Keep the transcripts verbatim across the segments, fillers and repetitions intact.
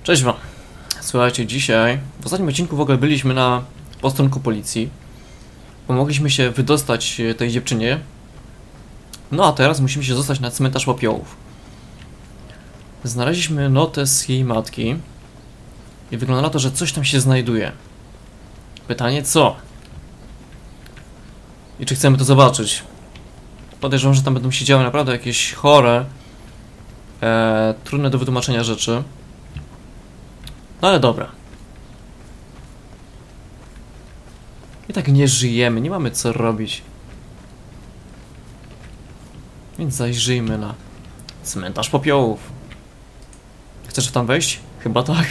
Cześć wam. Słuchajcie, dzisiaj w ostatnim odcinku w ogóle byliśmy na posterunku policji. Pomogliśmy się wydostać tej dziewczynie. No a teraz musimy się dostać na cmentarz popiołów. Znaleźliśmy notę z jej matki i wygląda na to, że coś tam się znajduje. Pytanie co? I czy chcemy to zobaczyć? Podejrzewam, że tam będą się działy naprawdę jakieś chore, e, trudne do wytłumaczenia rzeczy. No ale dobra. I tak nie żyjemy, nie mamy co robić. Więc zajrzyjmy na cmentarz popiołów. Chcesz tam wejść? Chyba tak.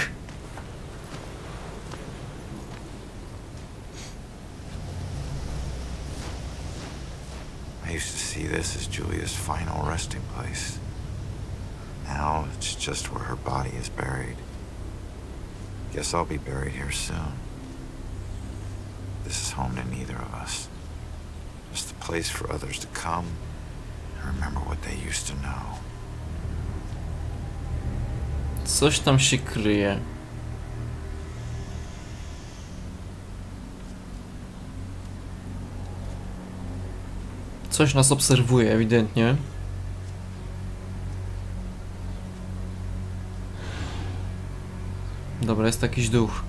I used to see this as Julia's final resting place. Now it's just where her body is buried. Guess I'll be buried here soon. This is home to neither of us. Just a place for others to come and remember what they used to know. Coś tam się kryje. Coś nas obserwuje ewidentnie. Dobra, jest jakiś duch.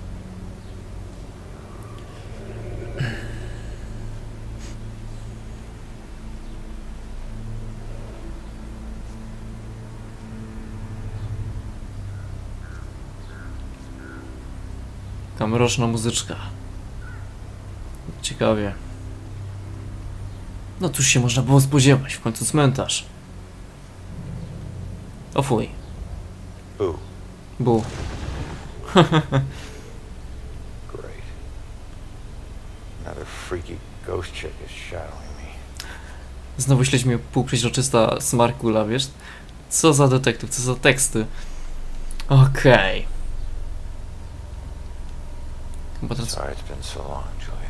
Taka mroczna muzyczka. Ciekawie. No cóż się można było spodziewać, w końcu cmentarz. O fuj. Boo. Bu. Great. Another freaky ghost chick is shadowing me. Znowu śledzi mnie półprzeźroczysta smarkula, wiesz? Co za detektyw, co za teksty. Okej. Okay. Chyba teraz... Sorry it's been so long, Julia.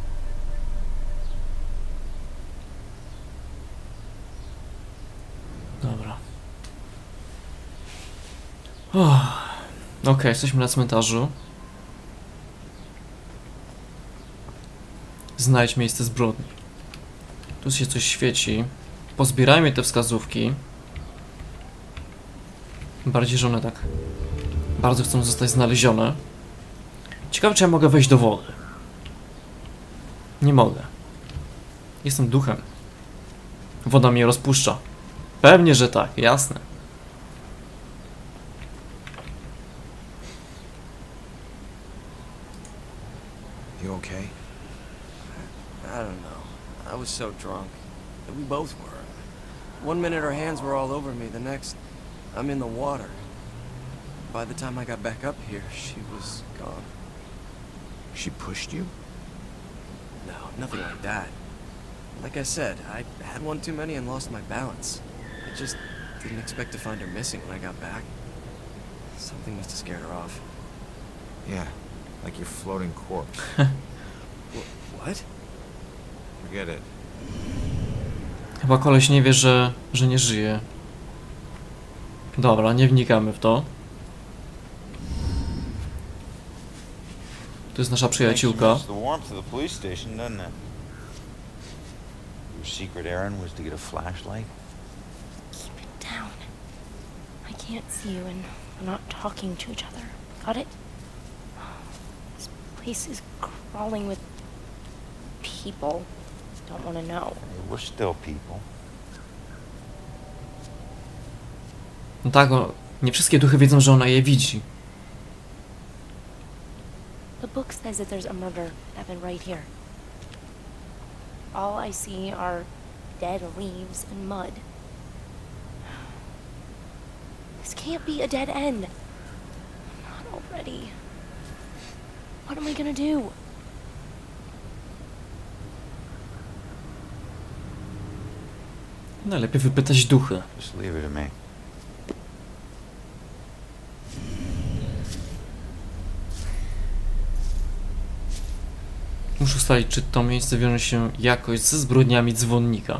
Dobra. Oh. Okej, okay, jesteśmy na cmentarzu. Znajdź miejsce zbrodni. Tu się coś świeci. Pozbierajmy te wskazówki. Bardziej, że one tak bardzo chcą zostać znalezione. Ciekawe, czy ja mogę wejść do wody. Nie mogę. Jestem duchem. Woda mnie rozpuszcza. Pewnie, że tak, jasne. You okay? I don't know. I was so drunk. We both were. One minute our hands were all over me, the next I'm in the water. By the time I got back up here, she was gone. She pushed you? No, nothing like that. Like I said, I had one too many and lost my balance. I just didn't expect to find her missing when I got back. Something must have scared her off. Yeah, like your floating corpse. What? Forget it. Chyba koleś nie wie, że, że nie żyje. Dobra, nie wnikamy w to. To jest nasza przyjaciółka. Your secret errand was to get a flashlight? Keep it down. I can't see you and we're not talking to each other. Got it? This place is crawling with people. Don't want to know. Hey, we're still people. No tak, o, nie wszystkie duchy wiedzą, że ona je widzi. The book says that there's a murder happened right here. All I see are dead leaves and mud. This can't be a dead end. Not already. What am I gonna do? Najlepiej wypytać duchy. Just leave it to me. Muszę ustalić, czy to miejsce wiąże się jakoś ze zbrodniami dzwonnika.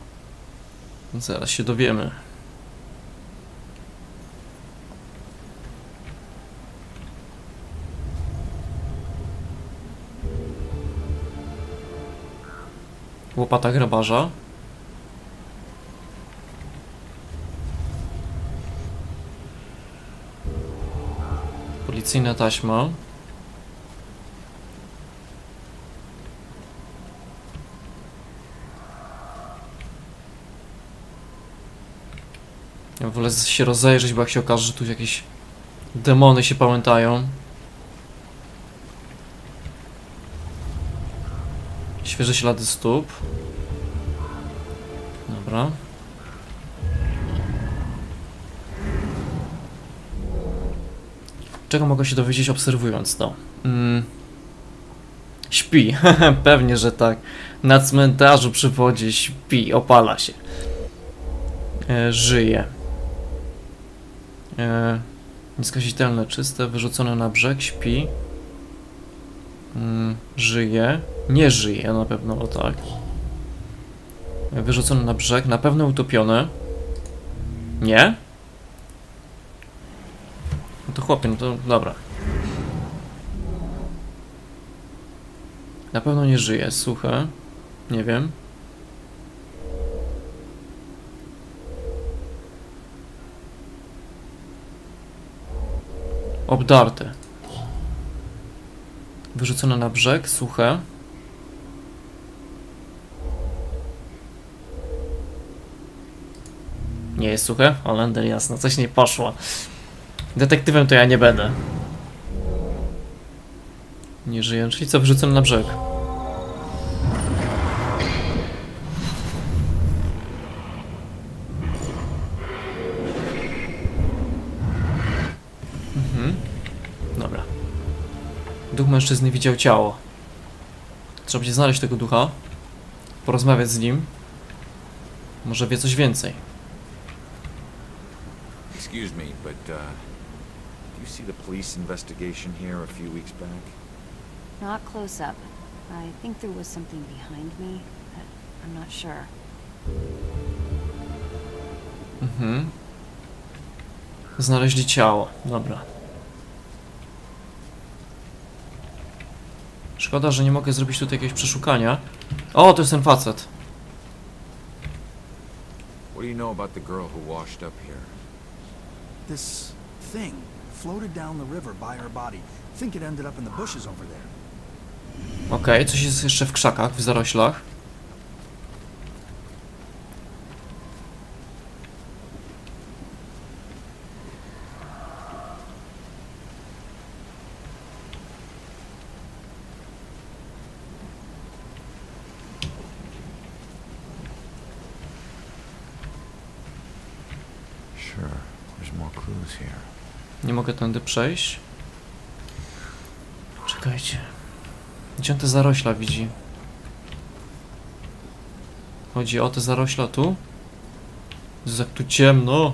Zaraz się dowiemy. Łopata grabarza. Policyjna taśma. Ja wolę się rozejrzeć, bo jak się okaże, że tu jakieś demony się pamiętają. Świeże ślady stóp. Dobra. Czego mogę się dowiedzieć, obserwując to? Mm. Śpi. Pewnie, że tak. Na cmentarzu przy wodzie śpi, opala się. E, żyje. E, nieskazitelne, czyste, wyrzucone na brzeg, śpi. Mm, żyje. Nie żyje na pewno, o tak. E, wyrzucone na brzeg, na pewno utopione. Nie? No to chłopie, no to dobra. Na pewno nie żyje, suche. Nie wiem. Obdarte. Wyrzucone na brzeg, suche. Nie jest suche? Olender, jasno, coś nie poszło. Detektywem to ja nie będę. Nie żyję, czyli co, wyrzucone na brzeg. Mhm. Dobra. Duch mężczyzny widział ciało. Trzeba będzie znaleźć tego ducha. Porozmawiać z nim. Może wie coś więcej. Excuse me, but uh, do you see the police investigation here a few weeks back? Not close up. I think there was something behind me, but I'm not sure. Mhm. Znaleźli ciało. Dobra. Szkoda, że nie mogę zrobić tutaj jakiegoś przeszukania. O, to jest ten facet. What do you know about the girl who washed up here? This thing floated down the river by her body. Think it ended up in the bushes over there. Okej, okay, coś jest jeszcze w krzakach, w zaroślach. Sure, there's more clues here. Nie mogę tędy przejść. Czekajcie. Gdzie on te zarośla widzi? Chodzi o te zarośla tu? Jest jak tu ciemno.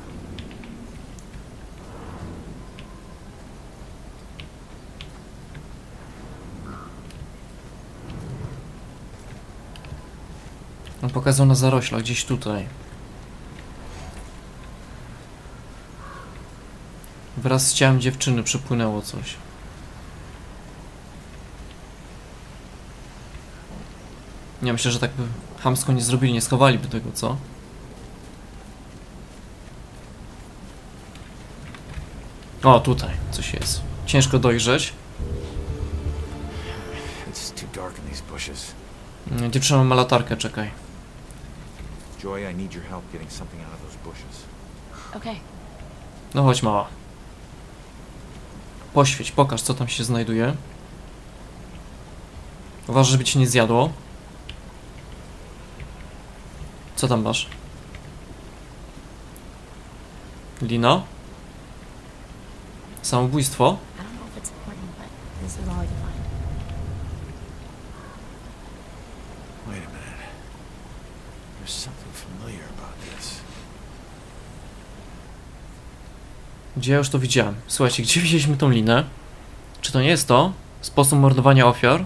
On pokazał na zarośla, gdzieś tutaj. Wraz z ciałem dziewczyny przypłynęło coś. Nie, myślę, że tak by chamsko nie zrobili, nie schowaliby tego, co? O, tutaj coś jest. Ciężko dojrzeć. It's too dark in these bushes. Dziewczyna ma latarkę, czekaj. Joy, I need your help getting something out of those bushes. Okay. No chodź, mała. Poświeć, pokaż, co tam się znajduje. Uważaj, żeby cię nie zjadło. Co tam masz? Lino? Samobójstwo? I don't know if it's important, but this is all I can find. Wait a minute. There's something familiar about this. Gdzie ja już to widziałem? Słuchajcie, gdzie widzieliśmy tą linę? Czy to nie jest to? Sposób mordowania ofiar?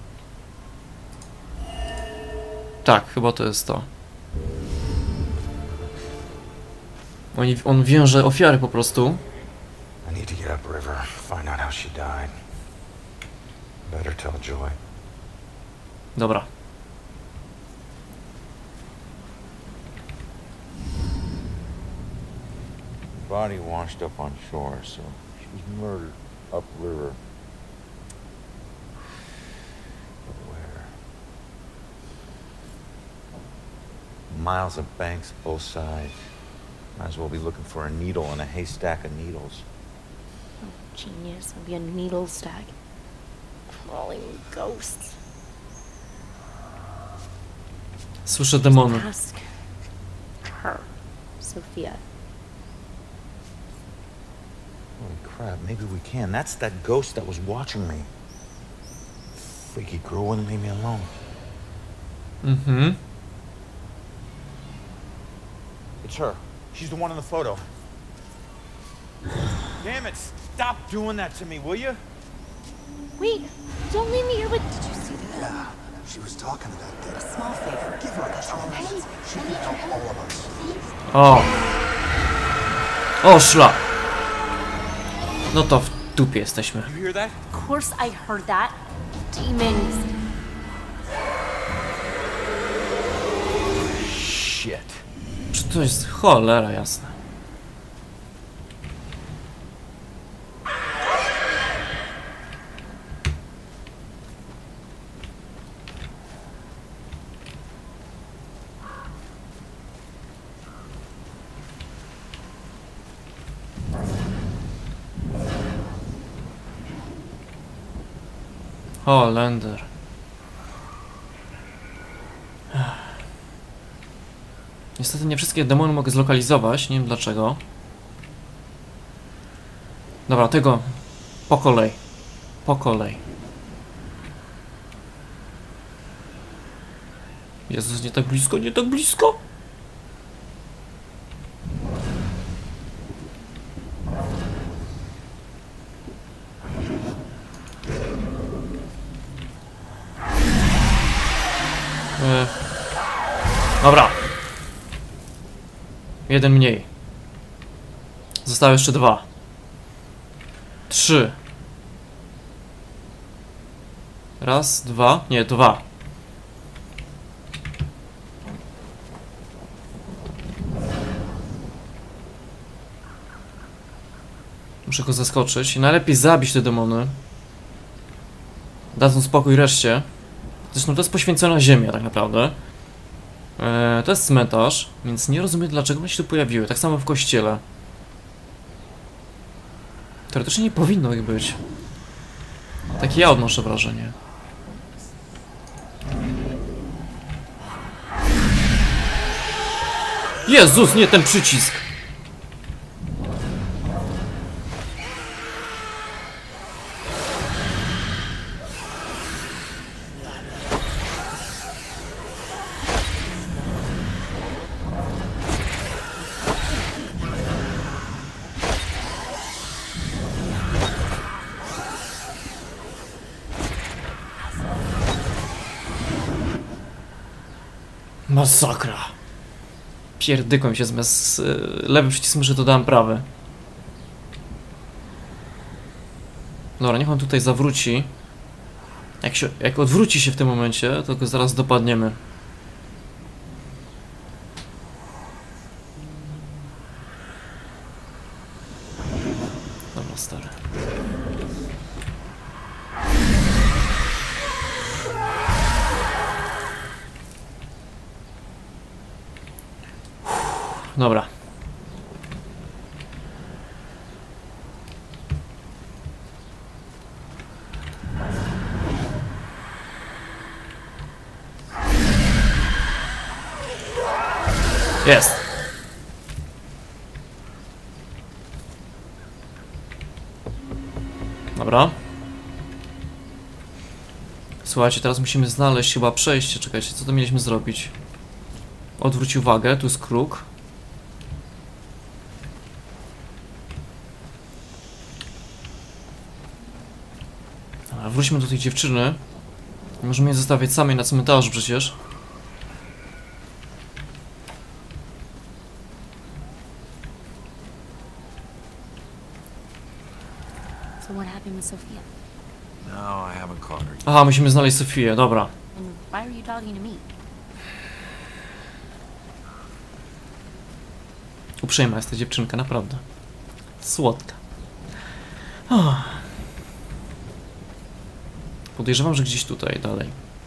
Tak, chyba to jest to. On, on wiąże ofiary po prostu. I need to get upriver, find out how she died. Better tell Joy. Dobra. body washed up on shore, so she was murdered upriver. But where? Miles of banks both sides. Might as well be looking for a needle in a haystack of needles. Oh, genius. I'll be a needle stack. Crawling with ghosts. Słyszę demony. Ask her, Sophia. Holy crap, maybe we can. That's that ghost that was watching me. Freaky girl wouldn't leave me alone. Mhm. It's her. She's the one in the photo. Damn it, stop doing that to me, will you? Wait, don't leave me here with... Did you see that? Yeah. She was talking to that dead. A small favor. Give her a chance. She can help all of us. O! O, szlak! No to w dupie jesteśmy. You hear that? Of course I heard that. Demons. Shit. Czy to jest cholera jasna? Holender. Niestety nie wszystkie demony mogę zlokalizować, nie wiem dlaczego. Dobra, tego po kolei. Po kolei. Jezus, nie tak blisko, nie tak blisko! E... Dobra. Jeden mniej. Zostały jeszcze dwa. Trzy. Raz, dwa. Nie, dwa. Muszę go zaskoczyć. I najlepiej zabić te demony. Dadzą spokój reszcie. Zresztą to jest poświęcona ziemia tak naprawdę. Eee, to jest cmentarz, więc nie rozumiem dlaczego one się tu pojawiły. Tak samo w kościele. Teoretycznie nie powinno ich być. Takie ja odnoszę wrażenie. Jezus, nie ten przycisk! Masakra. Pierdykłem się zamiast lewy przycisk myszy dodałem prawy. Dobra, niech on tutaj zawróci. Jak, się, jak odwróci się w tym momencie, to go zaraz dopadniemy. Dobra, stary. Dobra. Jest. Dobra. Słuchajcie, teraz musimy znaleźć chyba przejście. Czekajcie, co to mieliśmy zrobić? Odwróć uwagę, tu jest kruk. Dobra, wróćmy do tej dziewczyny. Nie możemy jej zostawiać samej na cmentarzu przecież. So what happened with Sophia? No, I haven't caught her. Aha, musimy znaleźć Sofię, dobra. And why are you talking to me? Uprzejma jest ta dziewczynka, naprawdę. Słodka. Oh. Podejrzewam, że gdzieś tutaj dalej.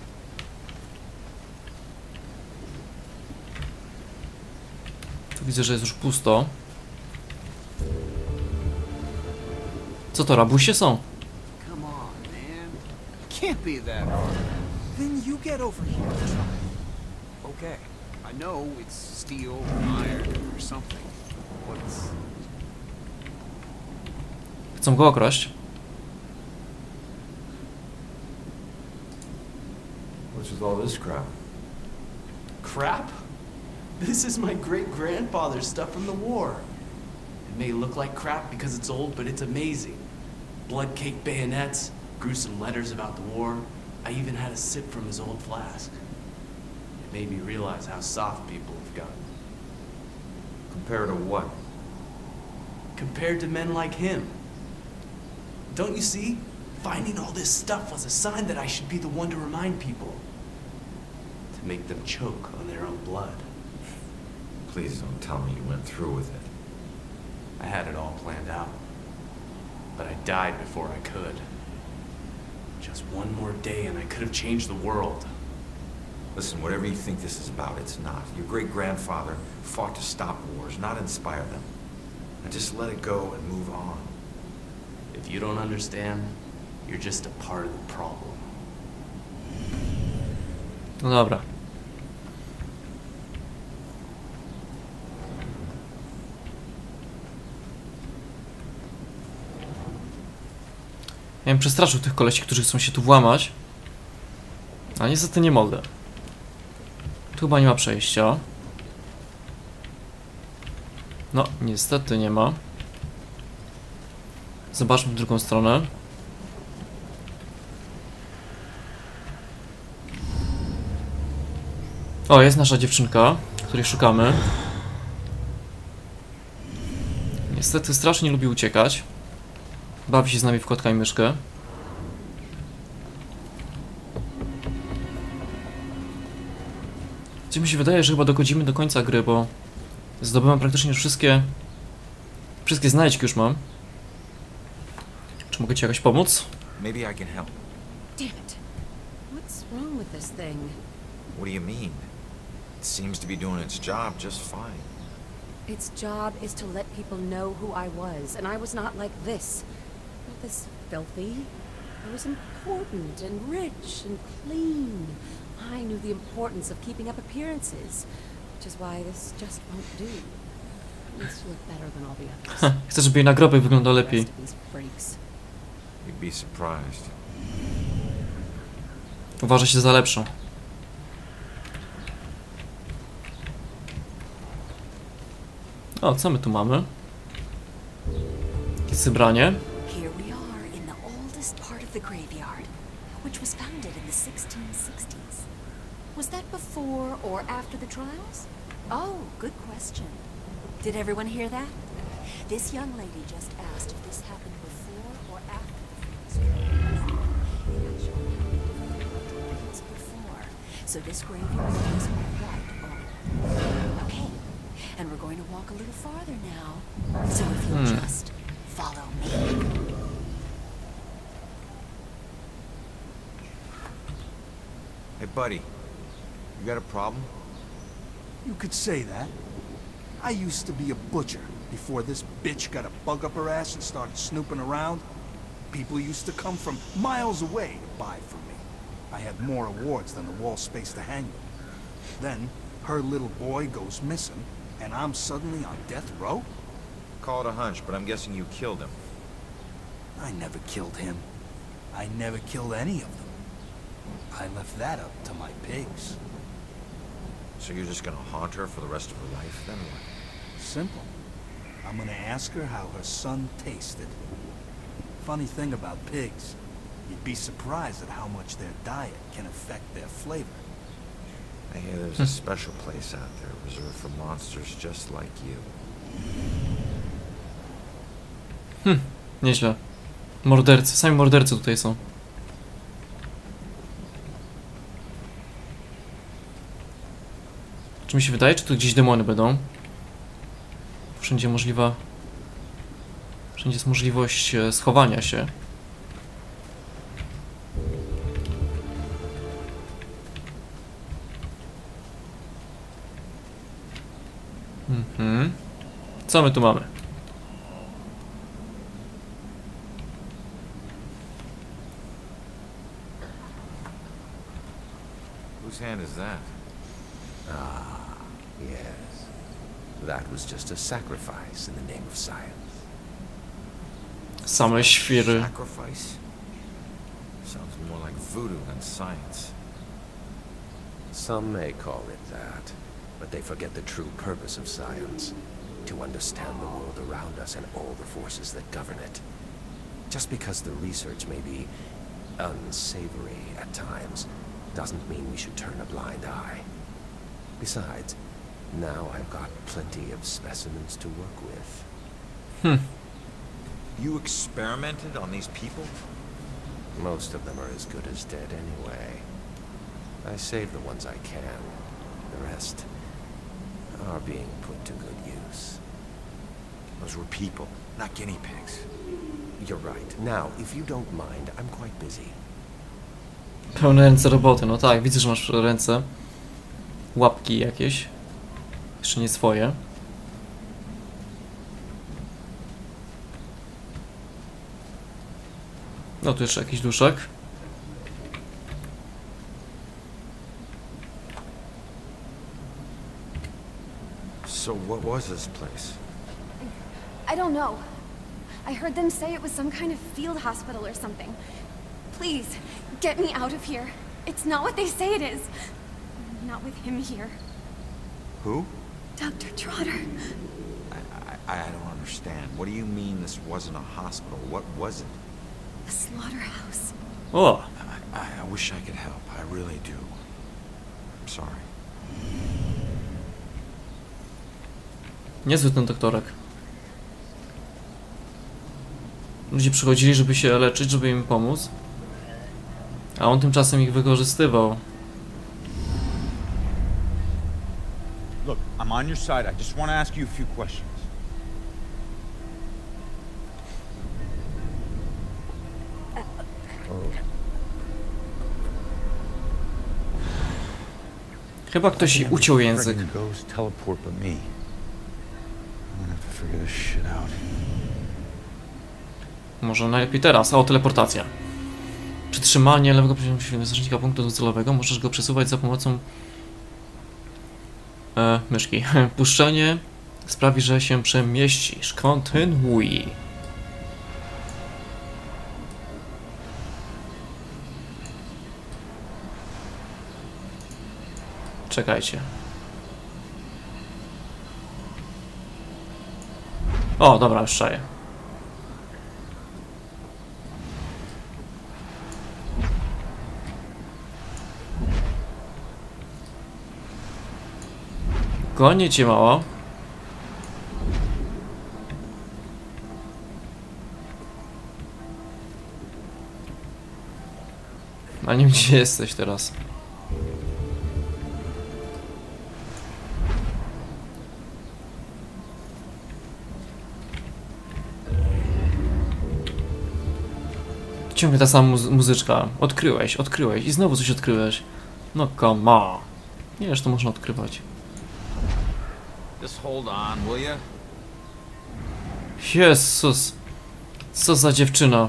Tu widzę, że jest już pusto. Co to, rabusie są? Come on, man. Can't be that hard. Then you get over here and try. Okay, I know it's steel, iron, or something. What's... Chcą go okraść. What's with all this crap? Crap? This is my great-grandfather's stuff from the war. It may look like crap because it's old, but it's amazing. Blood-caked bayonets, gruesome letters about the war. I even had a sip from his old flask. It made me realize how soft people have gotten. Compared to what? Compared to men like him. Don't you see? Finding all this stuff was a sign that I should be the one to remind people. To make them choke on their own blood. Please don't tell me you went through with it. I had it all planned out. But I died before I could. Just one more day and I could have changed the world. Listen, whatever you think this is about, it's not. Your great-grandfather fought to stop wars, not inspire them. And just let it go and move on. If you don't understand, you're just a part of the problem. No dobra. Ja bym przestraszył tych kolesi, którzy chcą się tu włamać. A niestety nie mogę. Tu chyba nie ma przejścia. No, niestety nie ma. Zobaczmy w drugą stronę. O, jest nasza dziewczynka, której szukamy. Niestety strasznie lubi uciekać. Bawi się z nami w kotka i myszkę. Gdzie mi się wydaje, że chyba dochodzimy do końca gry, bo zdobyłem praktycznie już wszystkie wszystkie znajdźki już mam. Czy mogę ci jakoś pomóc? Maybe I can help. Damn it. What's wrong with this thing? What do you mean? It seems to be doing its job just fine. Its job is to let people know who I was, and I was not like this. Not this filthy. I was important and rich and clean. I knew the importance of keeping up appearances, which is why this just won't do. It needs to look better than all the others. Chcę, żeby jej nagrobek wyglądał lepiej. The rest of these freaks. You'd be surprised. Uważa się za lepszą. O, co my tu mamy? Jakieś zebranie. Here we are in the oldest part of the graveyard, which was founded in the sixteen sixties. Was that before or after the trials? Oh, good question. Did everyone hear that? This young lady just asked if this happened before or after the trials. Not sure how it was before, so this graveyard is right on. Okay, and we're going to walk a little farther now. So if you'll Hmm. just follow me. Hey, buddy. You got a problem? You could say that. I used to be a butcher before this bitch got a bug up her ass and started snooping around. People used to come from miles away to buy from me. I had more awards than the wall space to hang them. Then, her little boy goes missing, and I'm suddenly on death row? Call it a hunch, but I'm guessing you killed him. I never killed him. I never killed any of them. I left that up to my pigs. So you're just gonna haunt her for the rest of her life, then what? Simple. I'm gonna ask her how her son tasted. Funny thing about pigs, you'd be surprised at how much their diet can affect their flavor. I hear there's a special place out there reserved for monsters just like you. Hm, nieźle. Mordercy, sami mordercy tutaj są. Czy mi się wydaje, czy tu gdzieś demony będą? Wszędzie możliwa Wszędzie jest możliwość e, schowania się. Mhm. Co my tu mamy? Whose hand is that? Ah, yes. That was just a sacrifice in the name of science. Same świry. Sacrifice? Sounds more like voodoo than science. Some may call it that, but they forget the true purpose of science. To understand the world around us and all the forces that govern it. Just because the research may be unsavory at times, doesn't mean we should turn a blind eye. Besides, now I've got plenty of specimens to work with. Hmm. You experimented on these people? Most of them are as good as dead anyway. I save the ones I can. The rest are being put to good use. Those were people, not guinea pigs. You're right. Now, if you don't mind, I'm quite busy. Pełne ręce roboty, no tak, widzę, że masz ręce. Łapki jakieś. Jeszcze nie swoje. No tu jeszcze jakiś duszek. So what was this place? I don't know. I heard them say it was some kind of field hospital or something. Please, get me out of here. It's not what they say it is. Not with him here. Who? Doctor Trotter. I, I, I don't understand. What do you mean this wasn't a hospital? What was it? A slaughterhouse. O! I, I, I wish I could help. I really do. I'm sorry. Niezły ten doktorek. Ludzie przychodzili, żeby się leczyć, żeby im pomóc. A on tymczasem ich wykorzystywał. Look, I'm on your side. I just want to ask you a few questions. Chyba ktoś jej uciął język. Może najlepiej teraz. O, teleportacja. Przytrzymanie lewego przyciągu wyznacznika punktu docelowego. Możesz go przesuwać za pomocą e, myszki. Puszczenie sprawi, że się przemieścisz. Kontynuuj. Czekajcie. O, dobra, już czaję. Gonię cię, mała. A nie wiem, gdzie jesteś teraz. Ciągle ta sama muzy muzyczka. Odkryłeś, odkryłeś i znowu coś odkryłeś. No come on. Nie wiesz, to można odkrywać. Just hold on, will you? Jezus. Co za dziewczyna.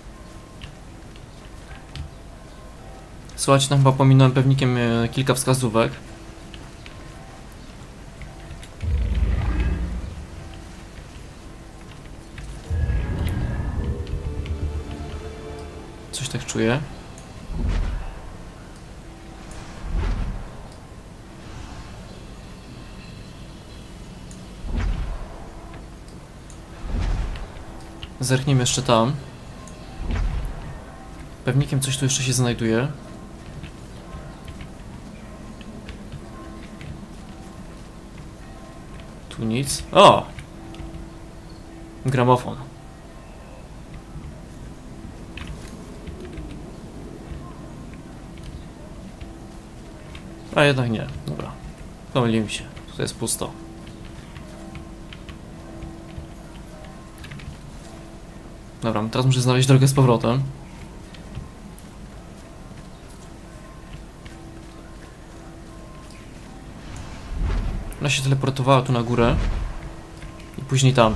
Słuchajcie, tam chyba pominąłem pewnikiem e, kilka wskazówek. Coś tak czuję. Zerknijmy jeszcze tam. Pewnikiem coś tu jeszcze się znajduje. Tu nic. O! Gramofon. A jednak nie. Dobra. Pomyliłem się. Tutaj jest pusto. Dobra, teraz muszę znaleźć drogę z powrotem. Ona się teleportowała tu na górę. I później tam.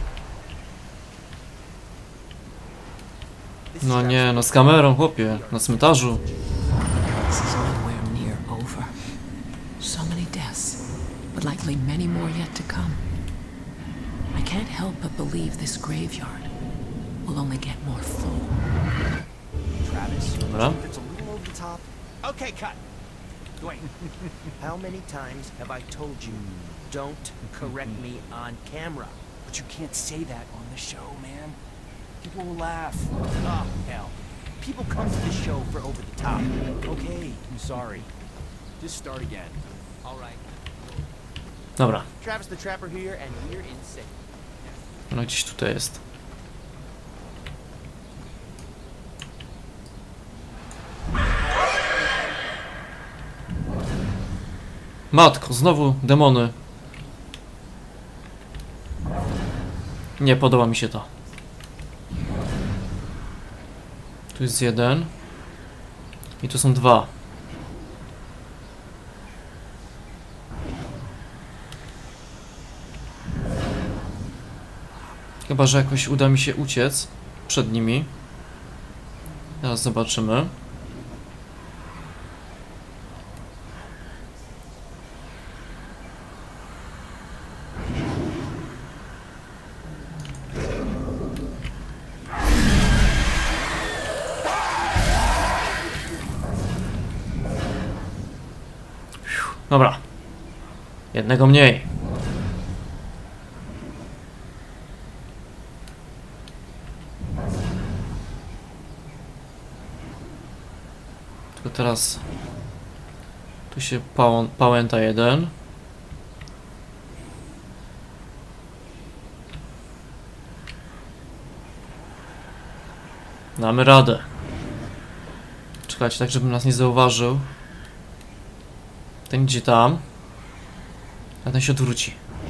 No nie, no z kamerą, chłopie, na cmentarzu. This is nowhere near over. So many deaths, but likely many more yet to come. I can't help but believe this graveyard will only get more full. Travis, Dobra. it's a little over the top. Okay, cut. Dwayne, how many times have I told you don't correct me on camera? But you can't say that on the show, man. People will laugh. Oh, hell. People come to this show for over the top. Okay, I'm sorry. Just start again. All right. Dobra. Travis the Trapper here, and we're in sync. No gdzieś tutaj jest. Matko, znowu demony. Nie podoba mi się to. Tu jest jeden. I tu są dwa. Chyba że jakoś uda mi się uciec przed nimi. Teraz zobaczymy. Dobra. Jednego mniej. Tylko teraz tu się pałą, pałęta jeden. Damy radę. Czekajcie, tak żeby nas nie zauważył. Ten idzie tam, a ten się odwróci.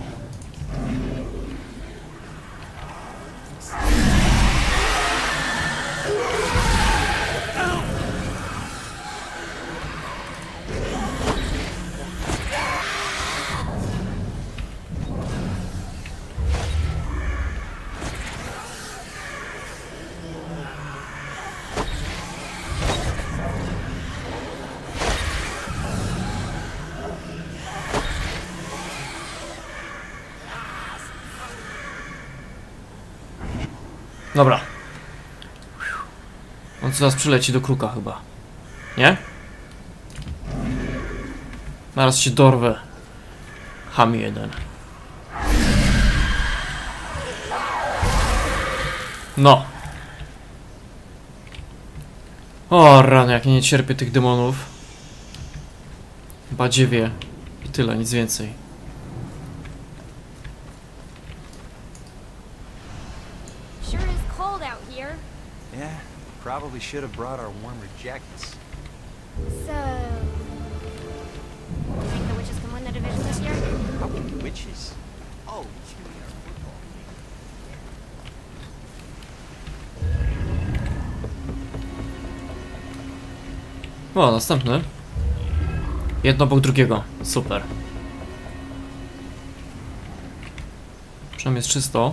Dobra. On zaraz przyleci do kruka chyba. Nie? Zaraz się dorwę. Ham jeden. No. O rany, jak nie cierpię tych demonów. Badziewie. I tyle, nic więcej. Yeah, probably should have brought our warmer jackets. So, you think the witches can win the division this year? Witches? Oh, you mean our football team. O, następny. Jedno obok drugiego. Super. Przynajmniej jest czysto.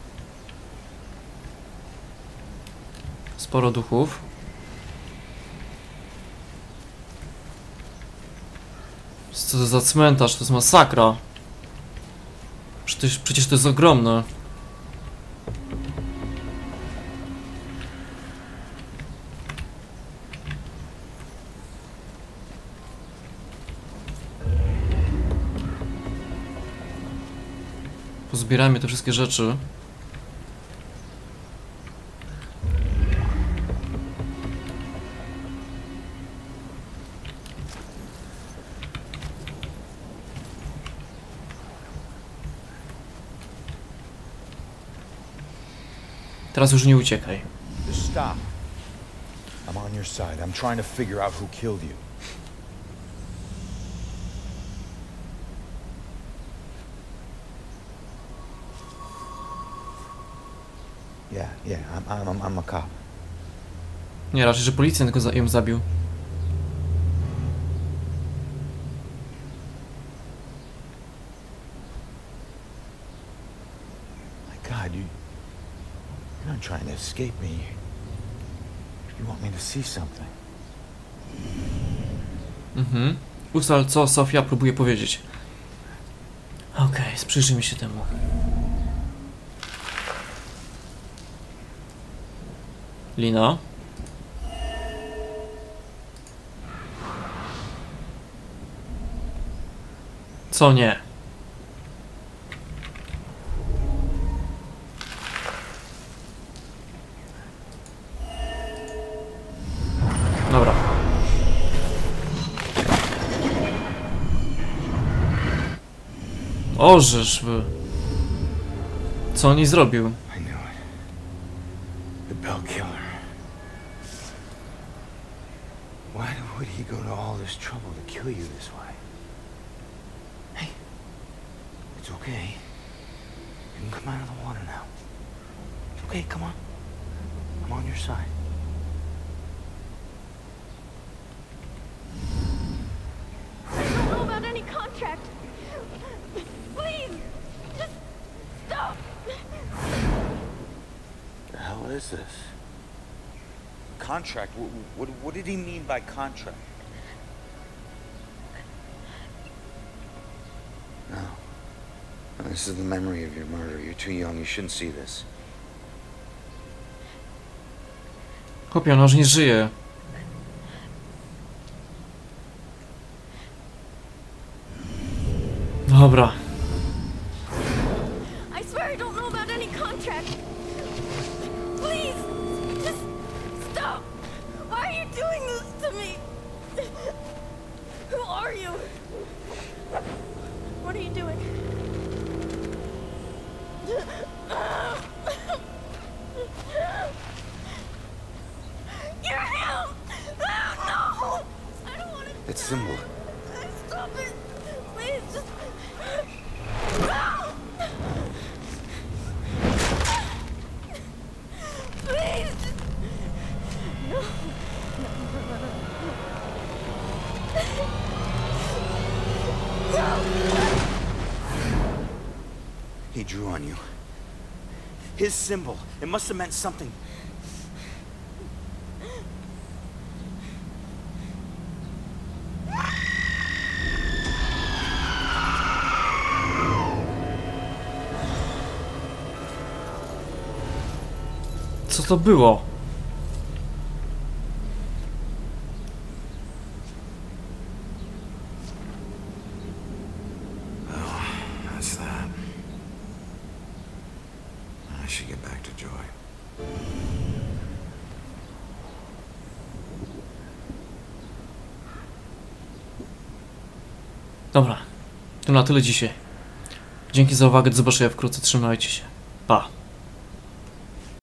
Sporo duchów. Co to za cmentarz? To jest masakra. Przecież, przecież to jest ogromne. Pozbierajmy te wszystkie rzeczy. Teraz już nie uciekaj. Just stop. I'm on your side. I'm trying to figure out who killed you. Yeah, yeah, I'm, I'm, I'm a cop. Nie, raczej, że policjant go za ją zabił. My God, you... You're not trying to escape me. You want me to see something. Mhm. Ustal, co Sofia próbuje powiedzieć. Okej, okay, sprzyjrzyjmy się temu. Lina. Co nie? Dobra. Ożeż wy. Co on jej zrobił? I knew it. The Bell Killer. Why would he go to all this trouble to kill you this way? Hey, it's okay. You can come out of the water now. It's okay, come on. I'm on your side. I don't know about any contract. Please, just stop. The hell is this? Contract? What, what, what did he mean by contract? No. No, this is the memory of your murder. You're too young. You shouldn't see this. Chłopie, ona już nie żyje. Dobra. I swear I don't know about any contract. Please, just stop. Why are you doing this to me? Who are you? What are you doing? You're him! No! I don't want to. That symbol. Stop it! Please, just. Please! No. He drew on you. His symbol. It must have meant something. Co to było? Oh, that's that. I should get back to Joy. Dobra, to na tyle dzisiaj. Dzięki za uwagę, do zobaczenia wkrótce, trzymajcie się. Pa!